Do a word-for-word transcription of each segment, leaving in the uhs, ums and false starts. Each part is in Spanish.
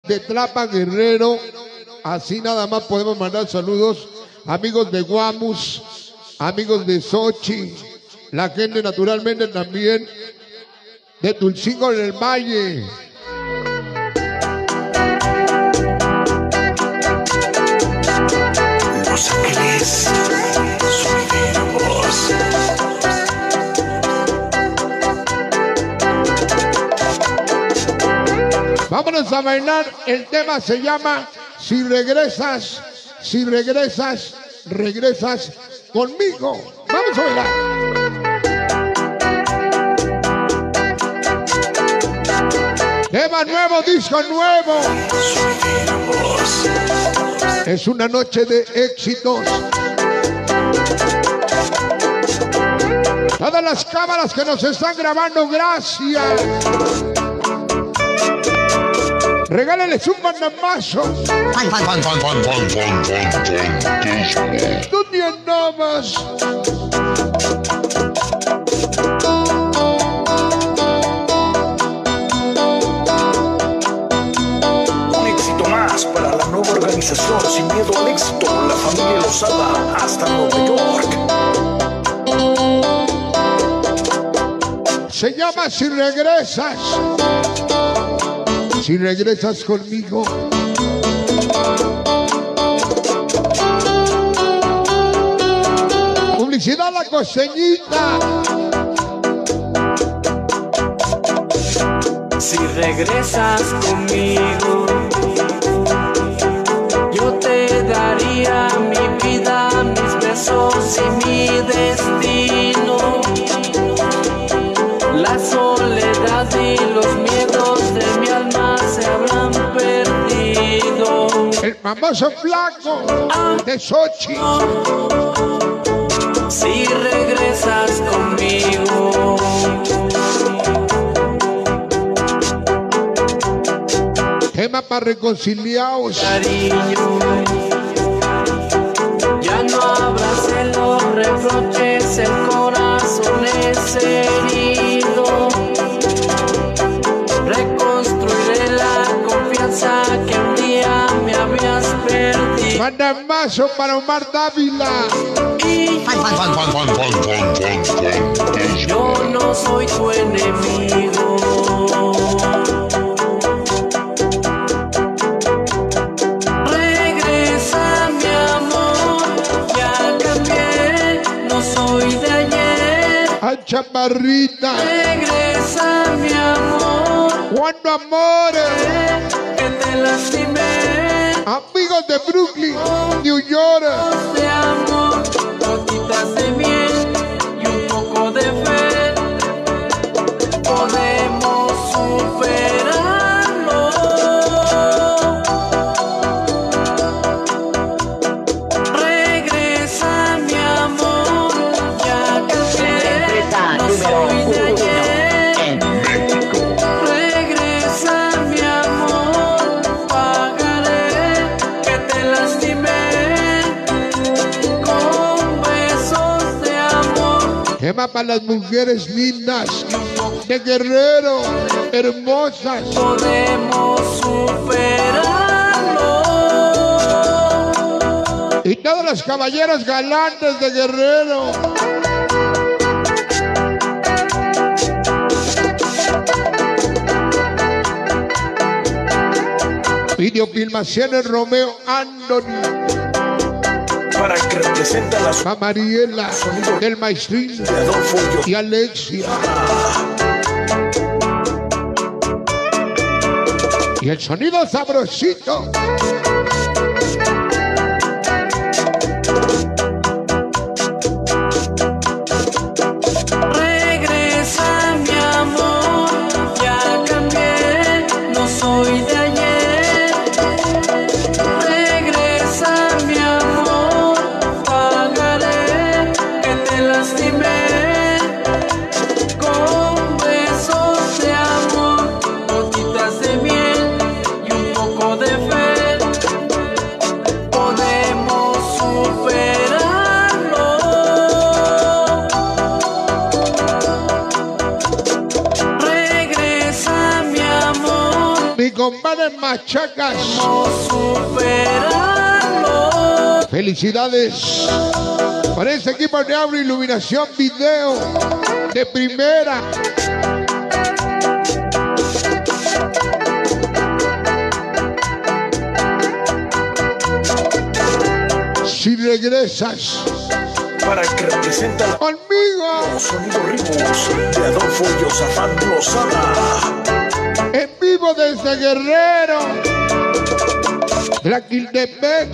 de Tlapa, Guerrero. Así nada más podemos mandar saludos. Amigos de Guamus, amigos de Sochi, la gente naturalmente también de Tulcingo del Valle. Los Ángeles, subiremos. Vámonos a bailar. El tema se llama Si regresas, si regresas, regresas conmigo. Vamos a bailar. Tema nuevo, disco nuevo. Es una noche de éxitos. Todas las cámaras que nos están grabando, gracias. Regálenles un bandamazo. Tú tienes nada más. Un éxito más para la nueva organización Sin Miedo al Éxito, la familia Lozada hasta Nueva York. Se llama Si regresas. Si regresas conmigo. Publicidad La Costeñita. Si regresas conmigo, yo te daría mi vida, mis besos y mi destino. La soledad y los miedos de mi alma se habrán perdido. El famoso flaco de Sochi. Si regresas conmigo. Tema para reconciliados. Cariño, ya no habrá celos, reproches, el corazón es herido. Reconstruiré la confianza que un día me habías perdido. Bandamazo para Omar Dávila. Y yo no soy tu enemigo. Regresa, mi amor, ya cambié, no soy de ayer. A Chaparrita. Regresa, mi amor, Cuando amores. que te lastimé. Amigos de Brooklyn, New York. De amor, gotitas de miel y un poco de fe, podemos superarlo. Regresa, mi amor, ya cambié, no soy de ayer. Regresa, mi amor, pagaré que te lastimé con besos de amor. Tema para las mujeres lindas de Guerrero, hermosas. Podemos superarlo. Y todas las caballeras galantes de Guerrero. Videofilmaciones Romeo Anthony. Para que representa la A Mariela del Maestrín de Adolfo y Alexia. Y el sonido sabrosito. Regresa, mi amor, ya cambié, no soy de ayer. Regresa, mi amor, pagaré que te lastimé con besos de amor, gotitas de miel y un poco de fe. Mayer Machacas. Superarlo. Felicidades para este equipo de Aura Iluminación Video de primera. Si regresas Para el que representa la conmigo Sonido Ritmos de Adolfo Yosafat Lozada. en vivo desde Guerrero, Tlaquiltepec.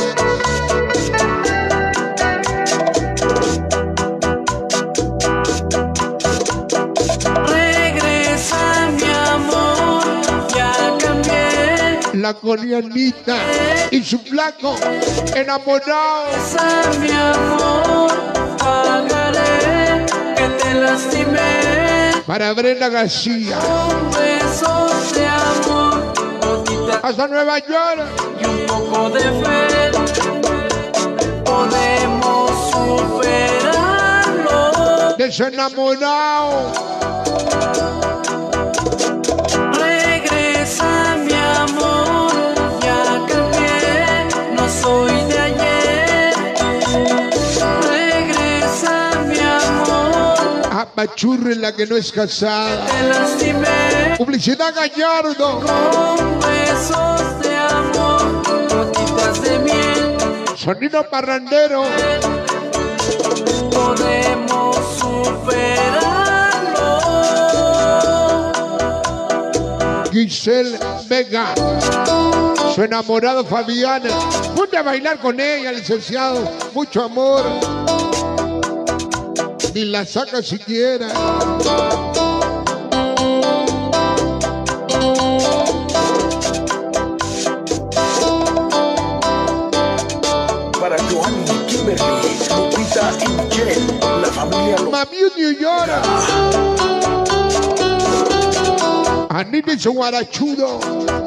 Regresa mi amor, ya cambié. La coreanita y su flaco enamorado. Regresa mi amor, pagaré que te lastimé. Para Brenda García Con besos de amor, gotitas hasta Nueva York. y un poco de fe. Podemos superarlo. De su enamorado. Regresa mi amor, ya cambié, no soy de ayer. Regresa mi amor, Apachurre la que no es casada. te lastimé. Publicidad Gallardo. Con besos de amor, gotitas de miel. Sonido parrandero. Podemos superarlo. Giselle Vega. Su enamorado Fabián. Ponte a bailar con ella, licenciado. Mucho amor. Ni la saca siquiera. Para Joanny, Kimberly, Lupita y Michelle, la familia Lozada. Mami New York. Anita y su guarachudo.